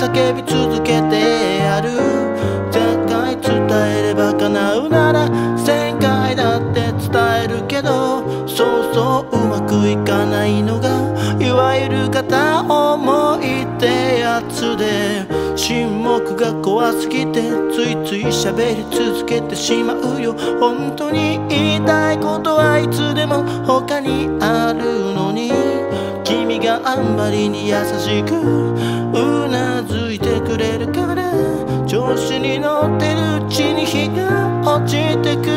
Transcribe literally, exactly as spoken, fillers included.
叫び続けてやる。絶対伝えれば叶うならせんかいだって伝えるけど、そうそううまくいかないのがいわゆる片思いってやつで、沈黙が怖すぎてついつい喋り続けてしまうよ。本当に言いたいことはいつでも他にあるのに、君があんまりに優しくうなずいてくれるから、調子に乗ってるうちに日が落ちてく